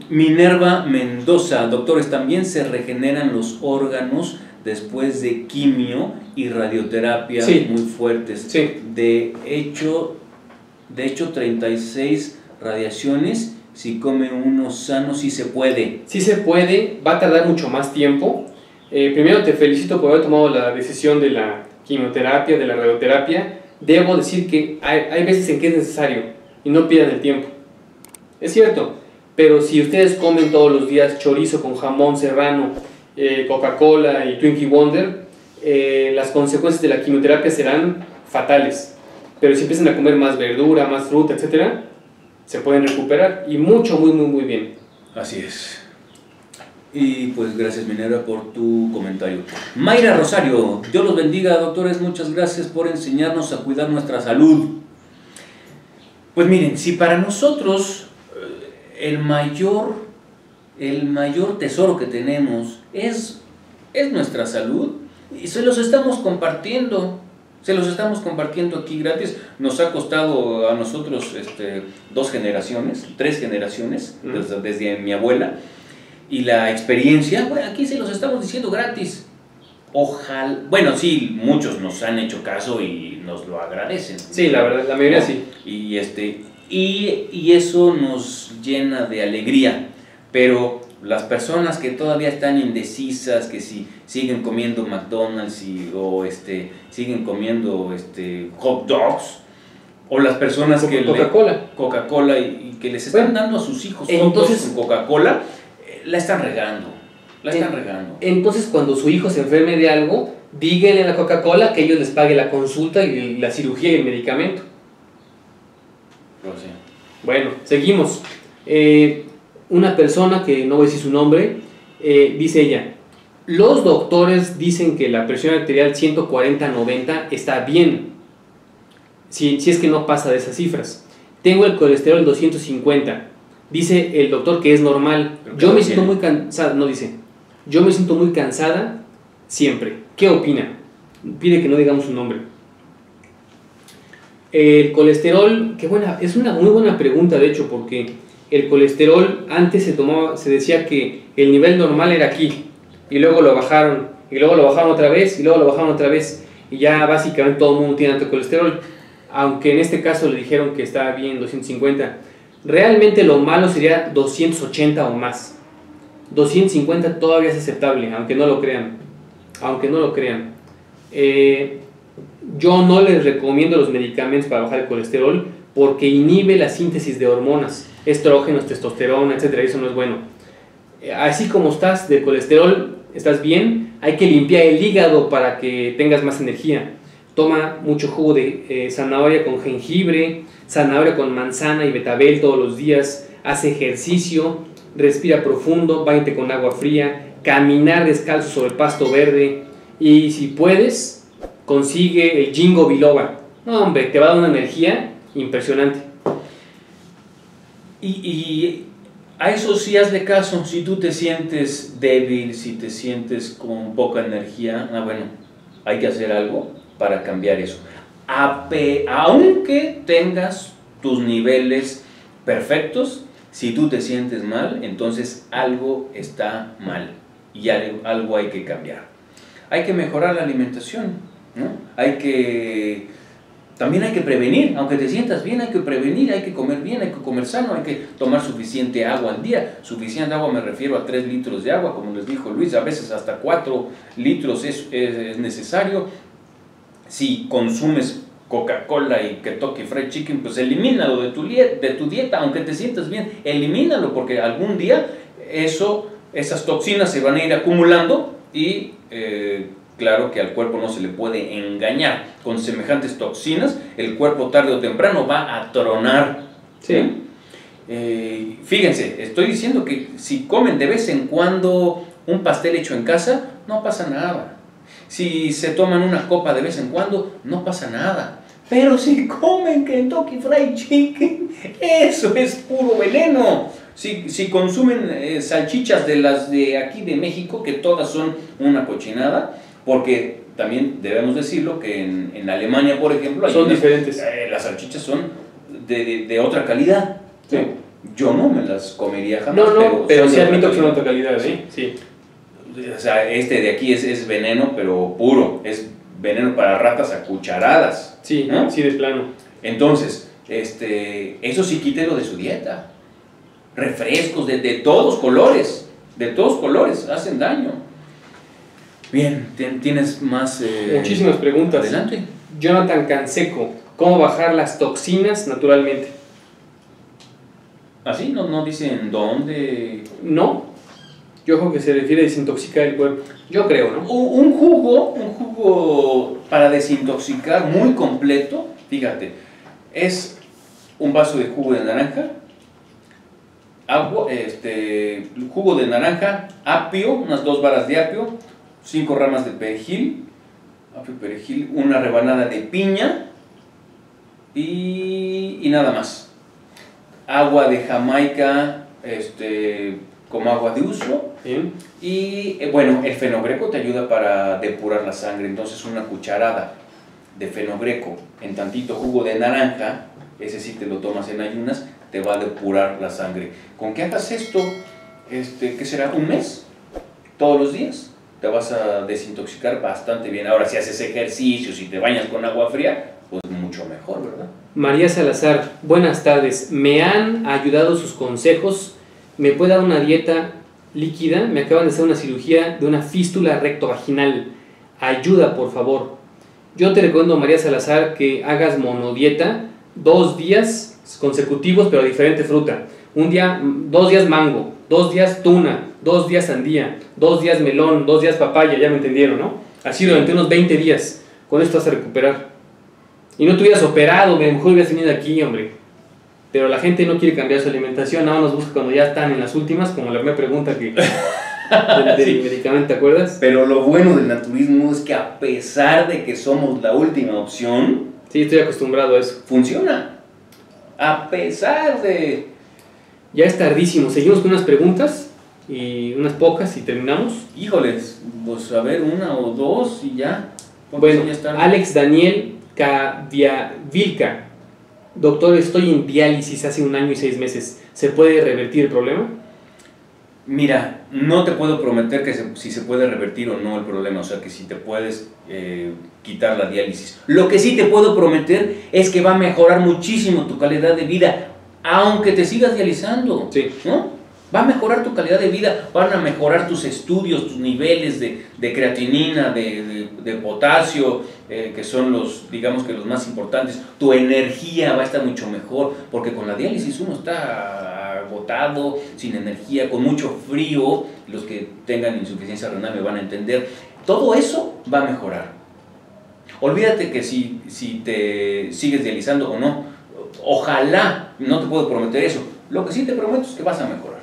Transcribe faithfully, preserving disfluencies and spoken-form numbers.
Minerva Mendoza, doctores, también se regeneran los órganos después de quimio y radioterapia sí. muy fuertes. Sí. De hecho, de hecho treinta y seis radiaciones, si come uno sano, sí se puede. Sí se puede, va a tardar mucho más tiempo. Eh, primero te felicito por haber tomado la decisión de la quimioterapia, de la radioterapia. Debo decir que hay, hay veces en que es necesario y no pierdan el tiempo. Es cierto, pero si ustedes comen todos los días chorizo con jamón serrano, eh, Coca-Cola y Twinkie Wonder, eh, las consecuencias de la quimioterapia serán fatales. Pero si empiezan a comer más verdura, más fruta, etcétera, se pueden recuperar y mucho, muy, muy, muy bien. Así es. Y pues gracias, Minerva, por tu comentario. Mayra Rosario, Dios los bendiga, doctores, muchas gracias por enseñarnos a cuidar nuestra salud. Pues miren, si para nosotros el mayor, el mayor tesoro que tenemos es, es nuestra salud, y se los estamos compartiendo, se los estamos compartiendo aquí gratis. Nos ha costado a nosotros este, dos generaciones, tres generaciones, uh-huh. desde, desde mi abuela, y la experiencia, bueno, aquí se los estamos diciendo gratis. Ojalá, bueno, sí, muchos nos han hecho caso y nos lo agradecen. Sí, la verdad, la mayoría sí. Y, este, y, y eso nos llena de alegría, pero las personas que todavía están indecisas, que si siguen comiendo McDonald's y, o este, siguen comiendo este, hot dogs, o las personas que Coca-Cola Coca-Cola y, y que les están bueno, dando a sus hijos hot entonces, dogs con Coca-Cola, eh, la están regando, la están en, regando. Entonces cuando su hijo se enferme de algo, díganle a la Coca-Cola que ellos les pague la consulta y la cirugía y el medicamento. Pues sí. Bueno, seguimos. Eh, una persona que no voy a decir su nombre, eh, dice ella, los doctores dicen que la presión arterial ciento cuarenta noventa está bien, si, si es que no pasa de esas cifras. Tengo el colesterol doscientos cincuenta, dice el doctor que es normal. Yo me siento muy cansada, no dice, yo me siento muy cansada siempre. ¿Qué opina? Pide que no digamos su nombre. El colesterol, que buena, es una muy buena pregunta de hecho, porque el colesterol antes se tomaba, se decía que el nivel normal era aquí, y luego lo bajaron, y luego lo bajaron otra vez, y luego lo bajaron otra vez, y ya básicamente todo el mundo tiene alto colesterol, aunque en este caso le dijeron que estaba bien doscientos cincuenta. Realmente lo malo sería doscientos ochenta o más. doscientos cincuenta todavía es aceptable, aunque no lo crean, aunque no lo crean. Eh, yo no les recomiendo los medicamentos para bajar el colesterol porque inhibe la síntesis de hormonas, estrógenos, testosterona, etcétera, eso no es bueno. Así como estás de colesterol, estás bien, hay que limpiar el hígado para que tengas más energía. Toma mucho jugo de eh, zanahoria con jengibre, zanahoria con manzana y betabel todos los días, haz ejercicio, respira profundo, báñate con agua fría, caminar descalzo sobre el pasto verde y si puedes, consigue el Ginkgo biloba. No, hombre, te va a dar una energía impresionante. Y, y a eso sí hazle caso. Si tú te sientes débil, si te sientes con poca energía, ah, bueno, hay que hacer algo para cambiar eso. Ape, aunque tengas tus niveles perfectos, si tú te sientes mal, entonces algo está mal y algo, algo hay que cambiar. Hay que mejorar la alimentación, ¿no? Hay que... También hay que prevenir, aunque te sientas bien, hay que prevenir, hay que comer bien, hay que comer sano, hay que tomar suficiente agua al día. Suficiente agua me refiero a tres litros de agua, como les dijo Luis, a veces hasta cuatro litros es, es, es necesario. Si consumes Coca-Cola y Kentucky Fried Chicken, pues elimínalo de tu, de tu dieta, aunque te sientas bien, elimínalo, porque algún día eso, esas toxinas se van a ir acumulando y... Eh, claro que al cuerpo no se le puede engañar con semejantes toxinas, el cuerpo tarde o temprano va a tronar. Sí. ¿Sí? Eh, fíjense, estoy diciendo que si comen de vez en cuando un pastel hecho en casa, no pasa nada. Si se toman una copa de vez en cuando, no pasa nada. Pero si comen Kentucky Fried Chicken, eso es puro veneno. Si, si consumen eh, salchichas de las de aquí de México, que todas son una cochinada, porque también debemos decirlo que en, en Alemania, por ejemplo, hay son unas, diferentes. Eh, las salchichas son de, de, de otra calidad. Sí. Yo no me las comería jamás. No, no, pero, pero son sí de admito otra que son de calidad. otra calidad, ¿sí? Sí. O sea, este de aquí es, es veneno, pero puro. Es veneno para ratas a cucharadas. Sí, ¿no? sí, de plano. Entonces, este, eso sí quítelo de su dieta. Refrescos de, de todos colores, de todos colores, hacen daño. Bien, ¿tienes más? Eh, Muchísimas preguntas. Adelante. Jonathan Canseco, ¿cómo bajar las toxinas naturalmente? ¿Así? ¿No, no dicen dónde? No, yo creo que se refiere a desintoxicar el cuerpo. Yo creo, ¿no? Un jugo, un jugo para desintoxicar muy completo, fíjate, es un vaso de jugo de naranja, agua, este, jugo de naranja, apio, unas dos varas de apio, cinco ramas de perejil, apio, perejil, una rebanada de piña y, y nada más. Agua de Jamaica, este, como agua de uso. Bien. Y eh, bueno, el fenogreco te ayuda para depurar la sangre, entonces una cucharada de fenogreco en tantito jugo de naranja, ese sí te lo tomas en ayunas, te va a depurar la sangre. Con que hagas esto, este, ¿qué será? ¿Un mes? Todos los días te vas a desintoxicar bastante bien. Ahora, si haces ejercicio, si te bañas con agua fría, pues mucho mejor, ¿verdad? María Salazar, buenas tardes. Me han ayudado sus consejos. ¿Me puede dar una dieta líquida? Me acaban de hacer una cirugía de una fístula rectovaginal. Ayuda, por favor. Yo te recomiendo, María Salazar, que hagas monodieta, dos días consecutivos, pero diferente fruta. Un día, dos días mango, dos días tuna, dos días sandía, dos días melón, dos días papaya, ya me entendieron, ¿no? Así durante unos veinte días. Con esto vas a recuperar. Y no te hubieras operado, a lo mejor hubieras venido aquí, hombre. Pero la gente no quiere cambiar su alimentación, nada más nos busca cuando ya están en las últimas, como la primera pregunta que del, del sí. medicamento, ¿te acuerdas? Pero lo bueno del naturismo es que a pesar de que somos la última opción, sí, estoy acostumbrado a eso. Funciona. A pesar de... Ya es tardísimo, seguimos con unas preguntas y unas pocas y terminamos. Híjoles, pues a ver, una o dos y ya. Bueno, ya Alex Daniel Caviavilca. Doctor, estoy en diálisis hace un año y seis meses. ¿Se puede revertir el problema? Mira, no te puedo prometer que se, si se puede revertir o no el problema, o sea, que si te puedes eh, quitar la diálisis. Lo que sí te puedo prometer es que va a mejorar muchísimo tu calidad de vida, aunque te sigas dializando, sí. ¿no? Va a mejorar tu calidad de vida, van a mejorar tus estudios, tus niveles de, de creatinina, de, de, de potasio, eh, que son los, digamos que los más importantes. Tu energía va a estar mucho mejor, porque con la diálisis uno está agotado, sin energía, con mucho frío. Los que tengan insuficiencia renal me van a entender. Todo eso va a mejorar. Olvídate que si, si te sigues dializando o no, ojalá, no te puedo prometer eso. Lo que sí te prometo es que vas a mejorar.